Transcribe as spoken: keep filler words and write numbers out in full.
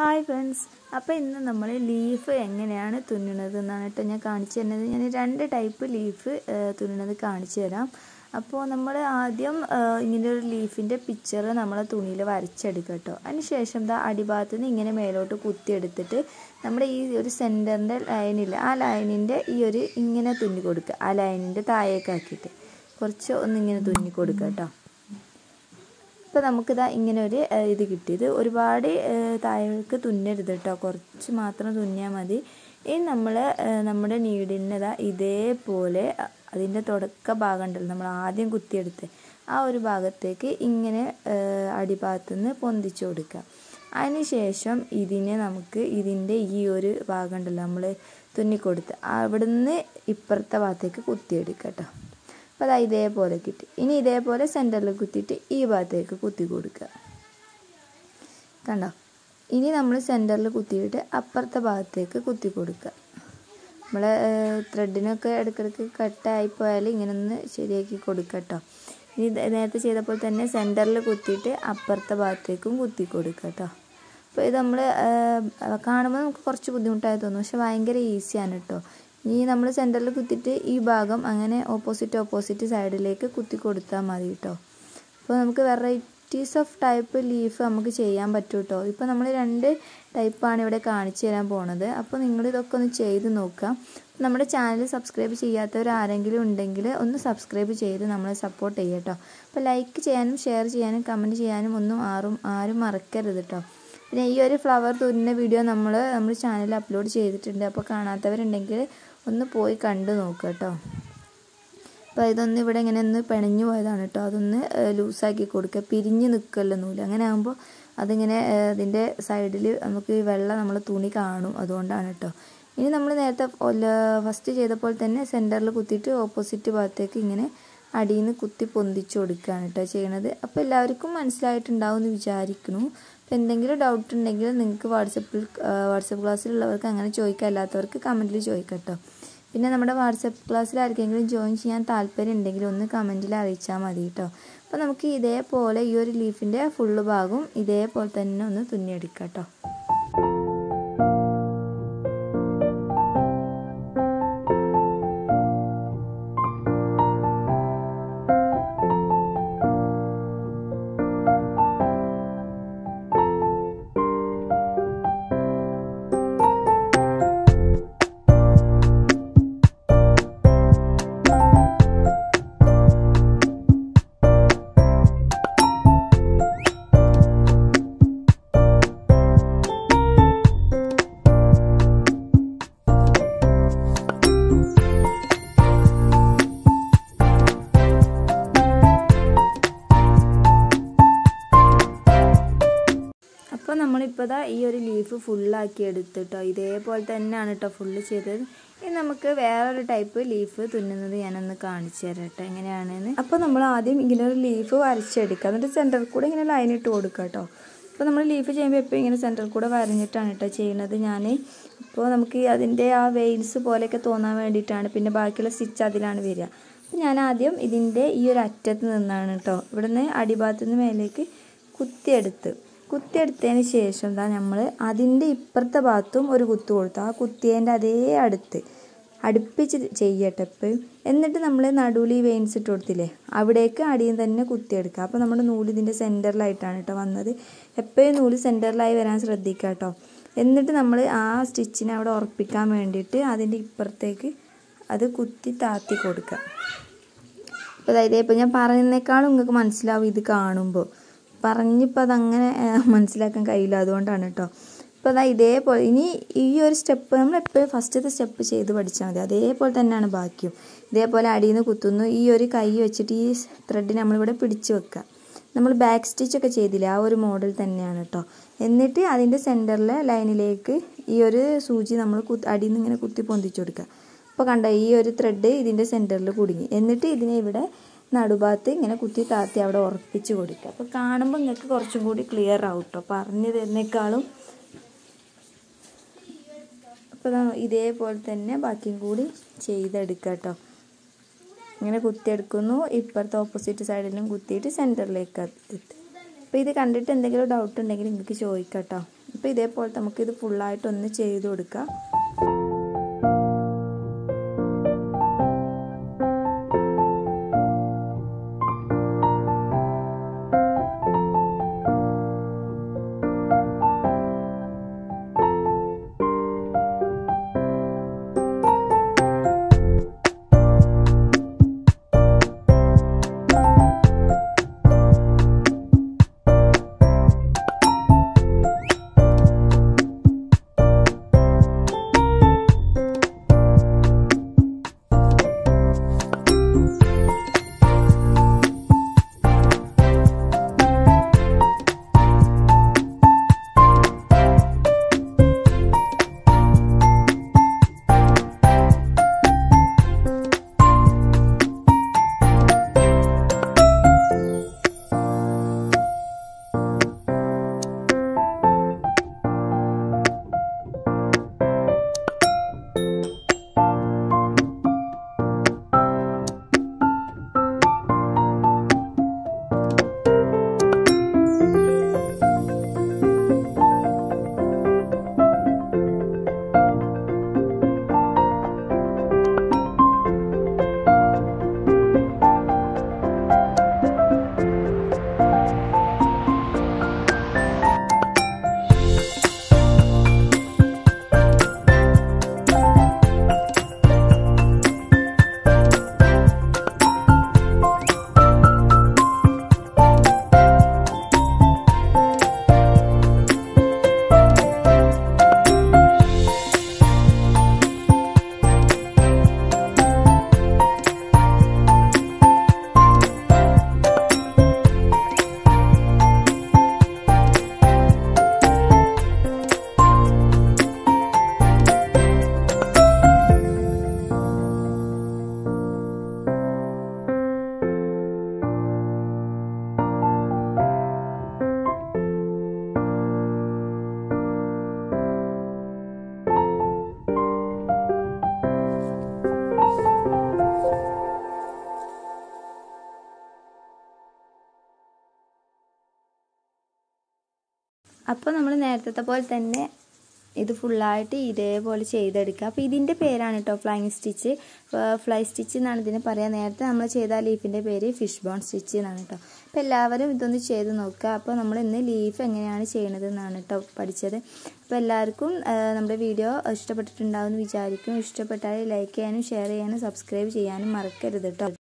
Hi friends, അപ്പോൾ ഇന്ന് നമ്മൾ ലീഫ് എങ്ങനെയാണ് തുന്നുന്നത് എന്നാണ് കേട്ടോ ഞാൻ കാണിച്ചു തരുന്നത്. ഞാൻ രണ്ട് ടൈപ്പ് ലീഫ് തുന്നുന്നത് കാണിച്ചു തരാം. അപ്പോൾ നമ്മൾ ആദ്യം ഇങ്ങനെ ഒരു ലീഫിൻ്റെ പിക്ചർ നമ്മളെ തുണിയിൽ വരച്ചെടുക്കുക കേട്ടോ. അതിനുശേഷം ദാ അടിഭാഗത്ത് നിന്ന് ഇങ്ങനെ മേലോട്ട് കുത്തിയെടുത്തിട്ട് നമ്മുടെ ഈ ഒരു സെൻറ്ററിൻ്റെ ലൈനില്ല, ആ ലൈനിൻ്റെ ഈ ഒരു ഇങ്ങനെ തുന്നി കൊടുക്കുക. ആ ലൈനിൻ്റെ താഴേക്കാക്കിയിട്ട് കുറച്ച് ഒന്നിങ്ങനെ തുന്നി കൊടുക്കുക കേട്ടോ. ഇപ്പോൾ നമുക്കിതാ ഇങ്ങനെ ഒരു ഇത് കിട്ടിയത്. ഒരുപാട് താഴേക്ക് തുന്നരുത് കേട്ടോ, കുറച്ച് മാത്രം തുന്നിയാൽ മതി. ഇനി നമ്മൾ നമ്മുടെ നീഡിനതാ ഇതേപോലെ അതിൻ്റെ തുടക്ക ഭാഗം ഉണ്ടല്ലോ, നമ്മൾ ആദ്യം കുത്തിയെടുത്ത് ആ ഒരു ഭാഗത്തേക്ക് ഇങ്ങനെ അടിഭാഗത്തുനിന്ന് പൊന്തിച്ചു കൊടുക്കുക. അതിന് ശേഷം ഇതിനെ നമുക്ക് ഇതിൻ്റെ ഈ ഒരു ഭാഗം ഉണ്ടല്ലോ നമ്മൾ തുന്നിക്കൊടുത്ത് അവിടുന്ന് ഇപ്പുറത്തെ ഭാഗത്തേക്ക് കുത്തിയെടുക്കുക കേട്ടോ. അപ്പോൾ അത് ഇതേപോലെ കിട്ടി. ഇനി ഇതേപോലെ സെൻറ്ററിൽ കുത്തിയിട്ട് ഈ ഭാഗത്തേക്ക് കുത്തി കൊടുക്കുക. കണ്ടോ? ഇനി നമ്മൾ സെൻറ്ററിൽ കുത്തിയിട്ട് അപ്പുറത്തെ ഭാഗത്തേക്ക് കുത്തി കൊടുക്കുക. നമ്മൾ ത്രെഡിനൊക്കെ ഇടയ്ക്കിടയ്ക്ക് കട്ടായിപ്പോയാൽ ഇങ്ങനെ ഒന്ന് ശരിയാക്കി കൊടുക്കുക കേട്ടോ. ഇനി നേരത്തെ ചെയ്തപ്പോൾ തന്നെ സെൻറ്ററിൽ കുത്തിയിട്ട് അപ്പുറത്തെ ഭാഗത്തേക്കും കുത്തി കൊടുക്കുക കേട്ടോ. അപ്പോൾ ഇത് നമ്മൾ കാണുമ്പോൾ നമുക്ക് കുറച്ച് ബുദ്ധിമുട്ടായി തോന്നും, പക്ഷെ ഭയങ്കര ഈസിയാണ് കേട്ടോ. ഈ നമ്മൾ സെൻറ്ററിൽ കുത്തിയിട്ട് ഈ ഭാഗം അങ്ങനെ ഓപ്പോസിറ്റ് ഓപ്പോസിറ്റ് സൈഡിലേക്ക് കുത്തി കൊടുത്താൽ മതി കേട്ടോ. അപ്പോൾ നമുക്ക് വെറൈറ്റീസ് ഓഫ് ടൈപ്പ് ലീഫ് നമുക്ക് ചെയ്യാൻ പറ്റും കേട്ടോ. ഇപ്പോൾ നമ്മൾ രണ്ട് ടൈപ്പാണ് ഇവിടെ കാണിച്ചു തരാൻ പോണത്. അപ്പോൾ നിങ്ങൾ ഇതൊക്കെ ഒന്ന് ചെയ്ത് നോക്കാം. നമ്മുടെ ചാനൽ സബ്സ്ക്രൈബ് ചെയ്യാത്തവർ ആരെങ്കിലും ഉണ്ടെങ്കിൽ ഒന്ന് സബ്സ്ക്രൈബ് ചെയ്ത് നമ്മളെ സപ്പോർട്ട് ചെയ്യുക കേട്ടോ. അപ്പോൾ ലൈക്ക് ചെയ്യാനും ഷെയർ ചെയ്യാനും കമൻറ്റ് ചെയ്യാനും ഒന്നും ആരും ആരും മറക്കരുത് കേട്ടോ. പിന്നെ ഈ ഒരു ഫ്ലവർ തുന്നുന്ന വീഡിയോ നമ്മൾ നമ്മുടെ ചാനലിൽ അപ്ലോഡ് ചെയ്തിട്ടുണ്ട്. അപ്പോൾ കാണാത്തവരുണ്ടെങ്കിൽ ഒന്ന് പോയി കണ്ടു നോക്കുക കേട്ടോ. അപ്പോൾ ഇതൊന്ന് ഇവിടെ ഇങ്ങനെ ഒന്ന് പിണഞ്ഞു പോയതാണ് കേട്ടോ. അതൊന്ന് ലൂസാക്കി കൊടുക്കുക, പിരിഞ്ഞ് നിൽക്കുമല്ലോ നൂല്. അങ്ങനെ ആകുമ്പോൾ അതിങ്ങനെ അതിൻ്റെ സൈഡിൽ നമുക്ക് ഈ വെള്ളം നമ്മൾ തുണി കാണും, അതുകൊണ്ടാണ് കേട്ടോ. ഇനി നമ്മൾ നേരത്തെ ഫസ്റ്റ് ചെയ്തപ്പോൾ തന്നെ സെൻറ്ററിൽ കുത്തിയിട്ട് ഓപ്പോസിറ്റ് ഭാഗത്തേക്ക് ഇങ്ങനെ അടിയിൽ നിന്ന് കുത്തി പൊന്തിച്ച് കൊടുക്കുകയാണ് കേട്ടോ ചെയ്യണത്. അപ്പോൾ എല്ലാവർക്കും മനസ്സിലായിട്ടുണ്ടാവും എന്ന് വിചാരിക്കുന്നു. അപ്പോൾ എന്തെങ്കിലും ഡൗട്ട് ഉണ്ടെങ്കിൽ നിങ്ങൾക്ക് വാട്സപ്പിൽ വാട്സപ്പ് ക്ലാസ്സിലുള്ളവർക്ക് അങ്ങനെ ചോദിക്കാം, അല്ലാത്തവർക്ക് കമൻറ്റിൽ ചോദിക്കാം കേട്ടോ. പിന്നെ നമ്മുടെ വാട്സപ്പ് ക്ലാസ്സിൽ ആർക്കെങ്കിലും ജോയിൻ ചെയ്യാൻ താല്പര്യം ഉണ്ടെങ്കിൽ ഒന്ന് കമൻറ്റിൽ അറിയിച്ചാൽ മതി കേട്ടോ. അപ്പോൾ നമുക്ക് ഇതേപോലെ ഈ ഒരു ലീഫിൻ്റെ ഫുള്ള് ഭാഗവും ഇതേപോലെ തന്നെ ഒന്ന് തുന്നിയെടുക്കാം കേട്ടോ. അപ്പോൾ നമ്മളിപ്പോൾ ദാ ഈ ഒരു ലീഫ് ഫുള്ളാക്കി എടുത്തിട്ടോ. ഇതേപോലെ തന്നെയാണ് കേട്ടോ ഫുള്ള് ചെയ്തത്. ഇനി നമുക്ക് വേറൊരു ടൈപ്പ് ലീഫ് തുന്നുന്നത് ഞാനൊന്ന് കാണിച്ചു തരാം കേട്ടോ എങ്ങനെയാണെന്ന്. അപ്പോൾ നമ്മൾ ആദ്യം ഇങ്ങനെ ഒരു ലീഫ് വരച്ചെടുക്കുക, എന്നിട്ട് സെൻറ്ററിൽ കൂടെ ഇങ്ങനെ ലൈൻ ഇട്ട് കൊടുക്കുക കേട്ടോ. അപ്പോൾ നമ്മൾ ലീഫ് ചെയ്യുമ്പോൾ എപ്പോഴും ഇങ്ങനെ സെൻറ്ററിൽ കൂടെ വരഞ്ഞിട്ടാണ് കേട്ടോ ചെയ്യുന്നത് ഞാൻ. അപ്പോൾ നമുക്ക് അതിൻ്റെ ആ വെയിൻസ് പോലെയൊക്കെ തോന്നാൻ വേണ്ടിയിട്ടാണ്. പിന്നെ ബാക്കിയുള്ള സ്റ്റിച്ച് അതിലാണ് വരിക. അപ്പോൾ ഞാൻ ആദ്യം ഇതിൻ്റെ ഈ ഒരു അറ്റത്ത് നിന്നാണ് കേട്ടോ ഇവിടെ നിന്ന് അടിഭാഗത്തു നിന്ന് മേലേക്ക് കുത്തിയെടുത്ത് കുത്തിയെടുത്തതിന് ശേഷം എന്താ നമ്മൾ അതിൻ്റെ ഇപ്പുറത്തെ ഭാഗത്തും ഒരു കുത്ത് കൊടുത്തു. ആ കുത്തിയതിൻ്റെ അതേ അടുത്ത് അടുപ്പിച്ച് ചെയ്യട്ടെ എപ്പോഴും. എന്നിട്ട് നമ്മൾ നടുവിൽ ഈ വെയിൻസ് ഇട്ട് കൊടുത്തില്ലേ, അവിടേക്ക് അടിയിൽ തന്നെ കുത്തിയെടുക്കുക. അപ്പോൾ നമ്മുടെ നൂല് ഇതിൻ്റെ സെൻറ്ററിലായിട്ടാണ് കേട്ടോ വന്നത്. എപ്പോഴും നൂല് സെൻറ്ററിലായി വരാൻ ശ്രദ്ധിക്കുക കേട്ടോ. എന്നിട്ട് നമ്മൾ ആ സ്റ്റിച്ചിനെ അവിടെ ഉറപ്പിക്കാൻ വേണ്ടിയിട്ട് അതിൻ്റെ ഇപ്പുറത്തേക്ക് അത് കുത്തി താത്തി കൊടുക്കുക. അപ്പോൾ അതായത് ഇപ്പോൾ ഞാൻ പറയുന്നേക്കാളും നിങ്ങൾക്ക് മനസ്സിലാവും ഇത് കാണുമ്പോൾ. പറഞ്ഞിപ്പോൾ അതങ്ങനെ മനസ്സിലാക്കാൻ കഴിയില്ല, അതുകൊണ്ടാണ് കേട്ടോ. ഇപ്പോൾ അതാ ഇതേപോലെ ഇനി ഈ ഒരു സ്റ്റെപ്പ് നമ്മൾ എപ്പോഴും ഫസ്റ്റത്തെ സ്റ്റെപ്പ് ചെയ്ത് പഠിച്ചാൽ മതി. അതേപോലെ തന്നെയാണ് ബാക്കിയും. ഇതേപോലെ അടിയിൽ നിന്ന് കുത്തുന്നു. ഈ ഒരു കൈ വെച്ചിട്ട് ഈ ത്രെഡ് നമ്മളിവിടെ പിടിച്ച് വെക്കുക. നമ്മൾ ബാക്ക് സ്റ്റിച്ചൊക്കെ ചെയ്തില്ലേ, ആ ഒരു മോഡൽ തന്നെയാണ് കേട്ടോ. എന്നിട്ട് അതിൻ്റെ സെൻറ്ററിലെ ലൈനിലേക്ക് ഈ ഒരു സൂചി നമ്മൾ കുത്തി അടിയിൽ നിന്ന് ഇങ്ങനെ കുത്തി പൊന്തിച്ച് കൊടുക്കുക. അപ്പോൾ കണ്ടോ ഈ ഒരു ത്രെഡ് ഇതിൻ്റെ സെൻറ്ററിൽ കുടുങ്ങി. എന്നിട്ട് ഇതിനെ ഇവിടെ നടുഭാഗത്ത് ഇങ്ങനെ കുത്തി താത്തി അവിടെ ഉറപ്പിച്ച് കൊടുക്കുക. അപ്പോൾ കാണുമ്പോൾ നിങ്ങൾക്ക് കുറച്ചും കൂടി ക്ലിയർ ആവും കേട്ടോ പറഞ്ഞു തരുന്നേക്കാളും. അപ്പോൾ ഇതേപോലെ തന്നെ ബാക്കിയും കൂടി ചെയ്തെടുക്കുക കേട്ടോ. ഇങ്ങനെ കുത്തിയെടുക്കുന്നു, ഇപ്പുറത്തെ ഓപ്പോസിറ്റ് സൈഡിലും കുത്തിയിട്ട് സെൻറ്ററിലേക്ക് എത്തി. അപ്പോൾ ഇത് കണ്ടിട്ട് എന്തെങ്കിലും ഡൗട്ട് ഉണ്ടെങ്കിൽ നിങ്ങൾക്ക് ചോദിക്കാം കേട്ടോ. അപ്പോൾ ഇതേപോലെ നമുക്കിത് ഫുള്ളായിട്ടൊന്ന് ചെയ്ത് കൊടുക്കാം. അപ്പോൾ നമ്മൾ നേരത്തെ പോലെ തന്നെ ഇത് ഫുള്ളായിട്ട് ഇതേപോലെ ചെയ്തെടുക്കുക. അപ്പോൾ ഇതിൻ്റെ പേരാണ് കേട്ടോ ഫ്ലൈങ് സ്റ്റിച്ച്, ഫ്ലൈ സ്റ്റിച്ച് എന്നാണ് ഇതിന് പറയുക. നേരത്തെ നമ്മൾ ചെയ്ത ലീഫിൻ്റെ പേര് ഫിഷ് ബോൺ സ്റ്റിച്ച് എന്നാണ് കേട്ടോ. അപ്പോൾ എല്ലാവരും ഇതൊന്ന് ചെയ്ത് നോക്കുക. അപ്പോൾ നമ്മൾ ഇന്ന് ലീഫ് എങ്ങനെയാണ് ചെയ്യണത് എന്നാണ് കേട്ടോ പഠിച്ചത്. അപ്പോൾ എല്ലാവർക്കും നമ്മുടെ വീഡിയോ ഇഷ്ടപ്പെട്ടിട്ടുണ്ടാവുമെന്ന് വിചാരിക്കും. ഇഷ്ടപ്പെട്ടാൽ ലൈക്ക് ചെയ്യാനും ഷെയർ ചെയ്യാനും സബ്സ്ക്രൈബ് ചെയ്യാനും മറക്കരുത് കേട്ടോ.